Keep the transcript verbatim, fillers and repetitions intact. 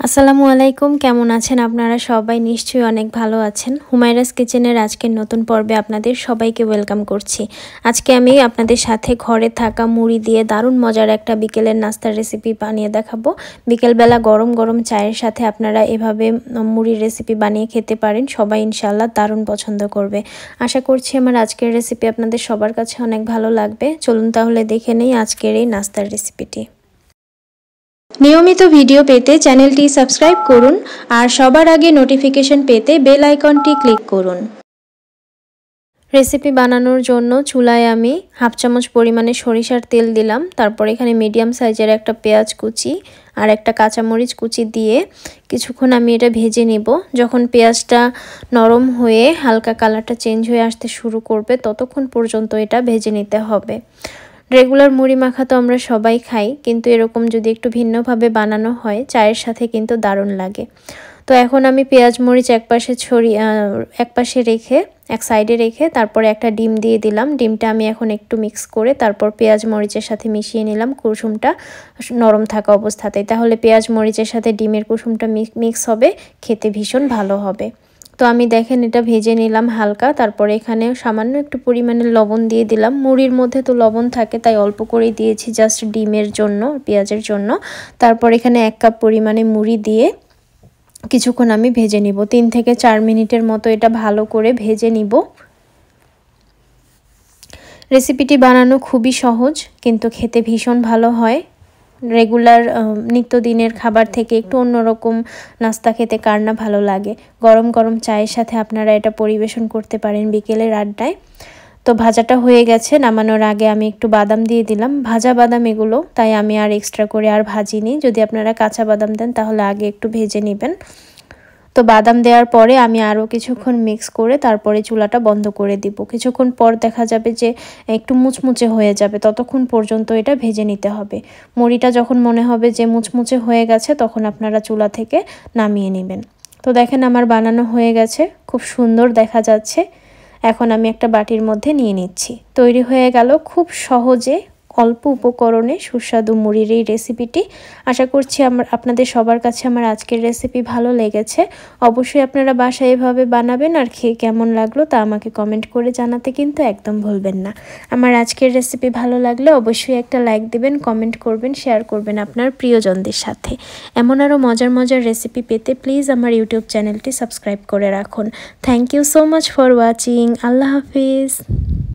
আসসালামু আলাইকুম, কেমন আছেন আপনারা সবাই? নিশ্চয়ই অনেক ভালো আছেন। হুমায়রাস কিচেনের আজকের নতুন পর্বে আপনাদের সবাইকে ওয়েলকাম করছি। আজকে আমি আপনাদের সাথে ঘরে থাকা মুড়ি দিয়ে দারুণ মজার একটা বিকেলের নাস্তার রেসিপি বানিয়ে দেখাবো। বিকেলবেলা গরম গরম চায়ের সাথে আপনারা এভাবে মুড়ির রেসিপি বানিয়ে খেতে পারেন, সবাই ইনশাআল্লাহ দারুণ পছন্দ করবে। আশা করছি আমার আজকের রেসিপি আপনাদের সবার কাছে অনেক ভালো লাগবে। চলুন তাহলে দেখে নেই আজকের এই নাস্তার রেসিপিটি। নিয়মিত ভিডিও পেতে চ্যানেলটি সাবস্ক্রাইব করুন আর সবার আগে নোটিফিকেশন পেতে বেল আইকনটি ক্লিক করুন। রেসিপি বানানোর জন্য চুলায় আমি হাফ চামচ পরিমাণে সরিষার তেল দিলাম। তারপর এখানে মিডিয়াম সাইজের একটা পেঁয়াজ কুচি আর একটা কাঁচামরিচ কুচি দিয়ে কিছুক্ষণ আমি এটা ভেজে নিব। যখন পেঁয়াজটা নরম হয়ে হালকা কালারটা চেঞ্জ হয়ে আসতে শুরু করবে ততক্ষণ পর্যন্ত এটা ভেজে নিতে হবে। রেগুলার মুড়ি মাখা তো আমরা সবাই খাই, কিন্তু এরকম যদি একটু ভিন্নভাবে বানানো হয় চায়ের সাথে কিন্তু দারুণ লাগে। তো এখন আমি পেঁয়াজ মরিচ এক পাশে ছড়িয়ে এক পাশে রেখে এক সাইডে রেখে তারপরে একটা ডিম দিয়ে দিলাম। ডিমটা আমি এখন একটু মিক্স করে তারপর পেঁয়াজ মরিচের সাথে মিশিয়ে নিলাম কুসুমটা নরম থাকা অবস্থাতেই। তাহলে পেঁয়াজ মরিচের সাথে ডিমের কুসুমটা মিক্স হবে, খেতে ভীষণ ভালো হবে। তো আমি দেখেন এটা ভেজে নিলাম হালকা। তারপরে এখানে সামান্য একটু পরিমাণে লবণ দিয়ে দিলাম। মুড়ির মধ্যে তো লবণ থাকে তাই অল্প করেই দিয়েছি, জাস্ট ডিমের জন্য, পেঁয়াজের জন্য। তারপর এখানে এক কাপ পরিমাণে মুড়ি দিয়ে কিছুক্ষণ আমি ভেজে নিব। তিন থেকে চার মিনিটের মতো এটা ভালো করে ভেজে নিব। রেসিপিটি বানানো খুবই সহজ, কিন্তু খেতে ভীষণ ভালো হয়। রেগুলার নিত্যদিনের খাবার থেকে একটু অন্যরকম নাস্তা খেতে কার না ভালো লাগে। গরম গরম চায়ের সাথে আপনারা এটা পরিবেশন করতে পারেন বিকেলের আড্ডায়। তো ভাজাটা হয়ে গেছে, নামানোর আগে আমি একটু বাদাম দিয়ে দিলাম। ভাজা বাদাম এগুলো, তাই আমি আর এক্সট্রা করে আর ভাজিনি। যদি আপনারা কাঁচা বাদাম দেন তাহলে আগে একটু ভেজে নেবেন। তো বাদাম দেওয়ার পরে আমি আরও কিছুক্ষণ মিক্স করে তারপরে চুলাটা বন্ধ করে দিব। কিছুক্ষণ পর দেখা যাবে যে একটু মুচমুচে হয়ে যাবে, ততক্ষণ পর্যন্ত এটা ভেজে নিতে হবে। মুড়িটা যখন মনে হবে যে মুচমুচে হয়ে গেছে তখন আপনারা চুলা থেকে নামিয়ে নেবেন। তো দেখেন আমার বানানো হয়ে গেছে, খুব সুন্দর দেখা যাচ্ছে। এখন আমি একটা বাটির মধ্যে নিয়ে নিচ্ছি। তৈরি হয়ে গেল খুব সহজে অল্প উপকরণে সুস্বাদু মুড়ির এই রেসিপিটি। আশা করছি আমার আপনাদের সবার কাছে আমার আজকের রেসিপি ভালো লেগেছে। অবশ্যই আপনারা বাসায় এভাবে বানাবেন আর খেয়ে কেমন লাগলো তা আমাকে কমেন্ট করে জানাতে কিন্তু একদম ভুলবেন না। আমার আজকের রেসিপি ভালো লাগলে অবশ্যই একটা লাইক দিবেন, কমেন্ট করবেন, শেয়ার করবেন আপনার প্রিয়জনদের সাথে। এমন আরও মজার মজার রেসিপি পেতে প্লিজ আমার ইউটিউব চ্যানেলটি সাবস্ক্রাইব করে রাখুন। Thank you so much for watching. আল্লাহ হাফিজ।